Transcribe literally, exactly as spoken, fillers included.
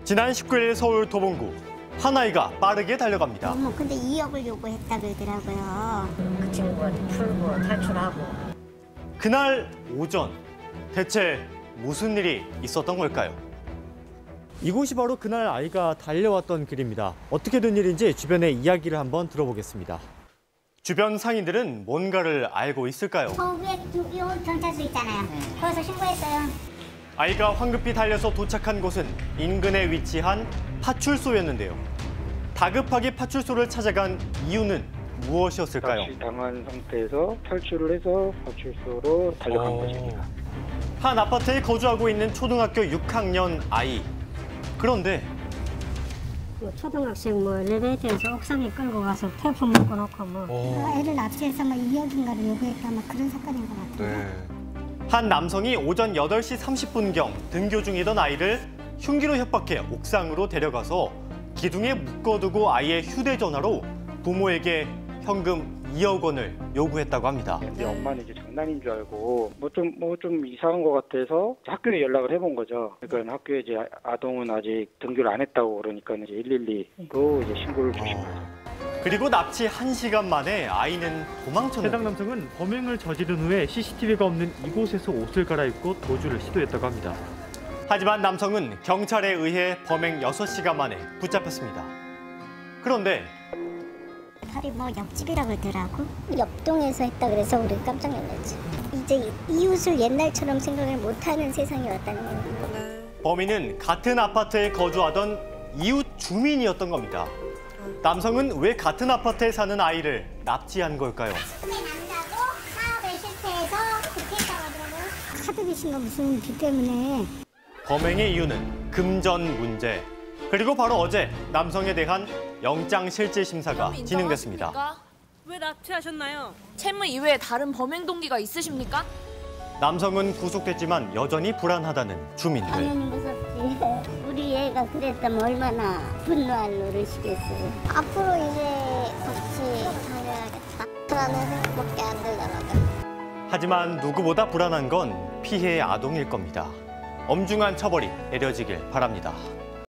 지난 십구 일 서울 도봉구 한 아이가 빠르게 달려갑니다. 어머, 근데 이억을 요구했다 그러더라고요. 그 친구한테 풀고 탈출하고. 그날 오전 대체 무슨 일이 있었던 걸까요? 이곳이 바로 그날 아이가 달려왔던 길입니다. 어떻게 된 일인지 주변의 이야기를 한번 들어보겠습니다. 주변 상인들은 뭔가를 알고 있을까요? 저 위에 요 경찰서 있잖아요. 거기서 신고했어요. 아이가 황급히 달려서 도착한 곳은 인근에 위치한 파출소였는데요. 다급하게 파출소를 찾아간 이유는 무엇이었을까요? 납치당한 상태에서 탈출을 해서 파출소로 달려간 것입니다. 한 아파트에 거주하고 있는 초등학교 육 학년 아이. 그런데 뭐 초등학생 뭐 엘리베이터에서 옥상에 끌고 가서 테이프 묶어놓고 뭐. 어, 애를 납치해서 막 이억인가를 요구했다 막 그런 사건인 것 같아요. 네. 한 남성이 오전 여덟 시 삼십 분경 등교 중이던 아이를 흉기로 협박해 옥상으로 데려가서 기둥에 묶어두고 아이의 휴대전화로 부모에게 현금 이억 원을 요구했다고 합니다. 근데 엄마는 이제 장난인 줄 알고 뭐 좀 뭐 좀 이상한 것 같아서 학교에 연락을 해본 거죠. 그러니까 학교에 이제 아동은 아직 등교를 안 했다고 그러니까 이제 일일이로 이제 신고를 주신 거죠. 그리고 납치 한 시간 만에 아이는 도망쳤는데 해당 남성은 범행을 저지른 후에 씨씨티비가 없는 이곳에서 옷을 갈아입고 도주를 시도했다고 합니다. 하지만 남성은 경찰에 의해 범행 여섯 시간 만에 붙잡혔습니다. 그런데 팔이 뭐 옆집이라 그러더라고. 옆동에서 했다 그래서 우리 깜짝 놀랐지. 이제 이웃을 옛날처럼 생각을 못하는 세상이 왔다는 거예요. 범인은 같은 아파트에 거주하던 이웃 주민이었던 겁니다. 남성은 왜 같은 아파트에 사는 아이를 납치한 걸까요? 근데 남자도 사업에 실패해서 부패했다고 하더라고요. 카드 빚인가 무슨 빚 때문에. 범행의 이유는 금전 문제. 그리고 바로 어제 남성에 대한 영장실질심사가 진행됐습니다. 왜 납치하셨나요? 채무 이외에 다른 범행 동기가 있으십니까? 남성은 구속됐지만 여전히 불안하다는 주민들. 당연히 무섭지. 우리 애가 그랬다면 얼마나 분노할 노릇이겠어요. 앞으로 이제 같이 다녀야겠다. 그러는 생각밖에 안 들더라고요. 하지만 누구보다 불안한 건 피해의 아동일 겁니다. 엄중한 처벌이 내려지길 바랍니다.